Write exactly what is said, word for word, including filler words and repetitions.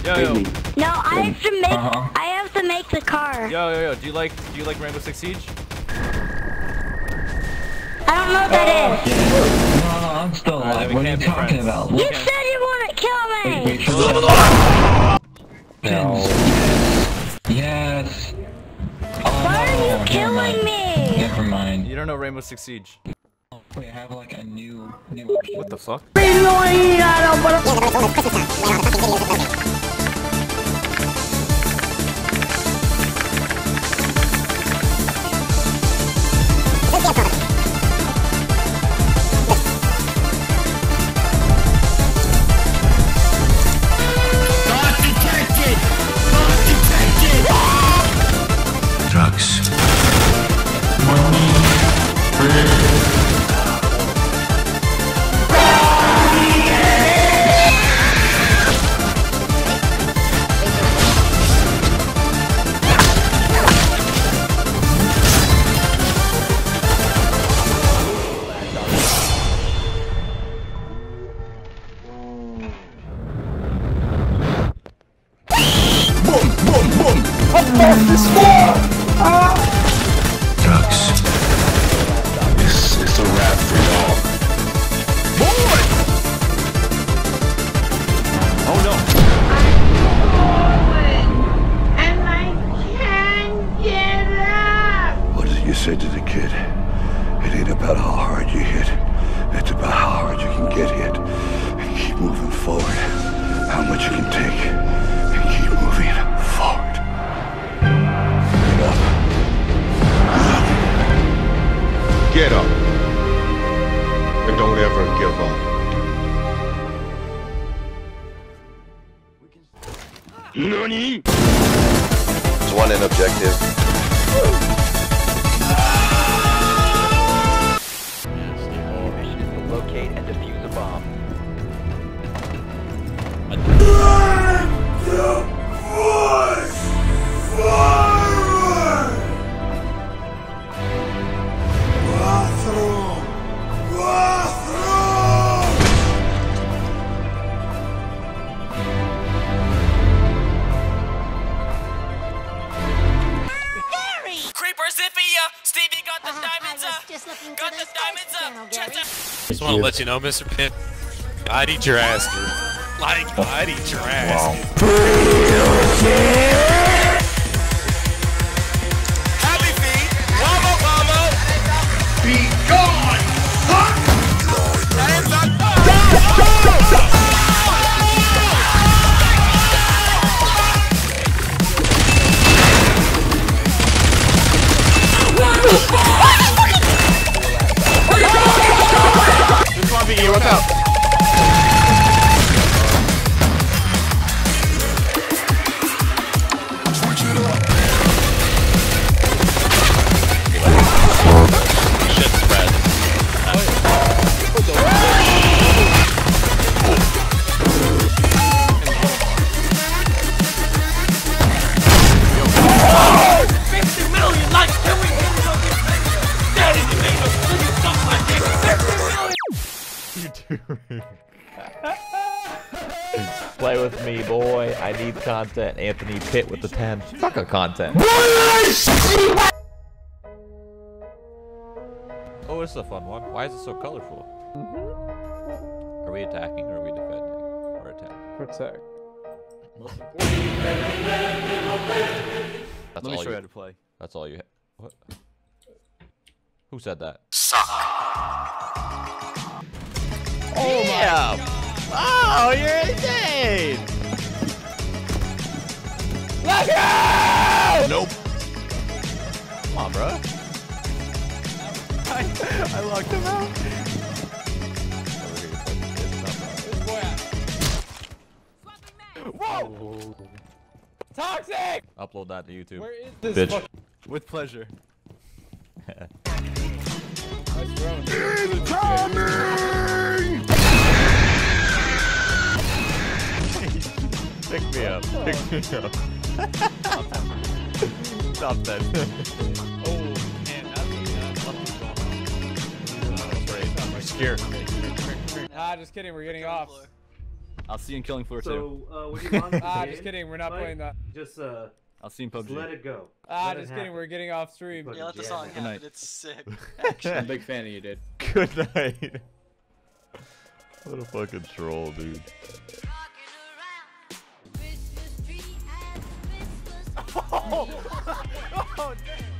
Yo, yo. No, I have to make. Uh-huh. I have to make the car. Yo, yo, yo. Do you like do you like Rainbow Six Siege? I don't know what that is. Yeah. No, no, I'm still Alright, alive. then we What are you can't be talking friends. about? You Look. said you want to kill me. Wait, wait for the... No. Yes. Oh, Why are no, you never killing mind. me? Never mind. You don't know Rainbow Six Siege. Wait, I have like a new, new option. What the fuck? Drugs. Drugs. This is a rap for y'all. Boy! Oh no. And I can't get up. What is it you said to the kid? It ain't about how hard you hit. It's about how hard you can get hit. And keep moving forward. How much you can take. And keep moving forward. Get up. Get up. And don't ever give up. Nani? There's one in objective. Locate and defuse a bomb. Creeper Zippy, uh, Stevie got the diamonds up. Got the diamonds up. Check that. Just want to let you know, Mister Pimp, I'd eat your ass, dude. Like, I'd eat your ass, dude. Happy feet, wombo wombo. Be gone, fuck! Hands up. This one be here. What's up? Shit spread. fifty million likes. Can we get something? Daddy, you made us do stuff like this. fifty million. Play with me, boy. I need content. Anthony Pitt with the ten. Fuck a content. Oh, this is a fun one. Why is it so colorful? Mm-hmm. Are we attacking or are we defending? Or attacking? Protect. That's Let me all show you you how to play. That's all you ha- What? Who said that? Suck. Oh my! Oh, you're insane! Let's go! Nope. Come on, bro. I, I locked him out. Whoa! Toxic! Upload that to YouTube. Where is this? Bitch. fuck- With pleasure. Pick me up. Pick me up. Stop that. Oh, man, that's something's going on. I'm afraid. I'm scared. Ah, just kidding. We're getting off. I'll see you in Killing Floor So, two. uh, when you launch the Ah, game, just kidding. We're not Mike, playing that. Just uh, I'll see you in just P U B G. let it go. Ah, Let it just kidding. happen. We're getting off stream. Fucking Yeah, let the jam song it. Good night. happen. It's sick. I'm a big fan of you, dude. Good night. What a fucking troll, dude. Oh, oh, damn.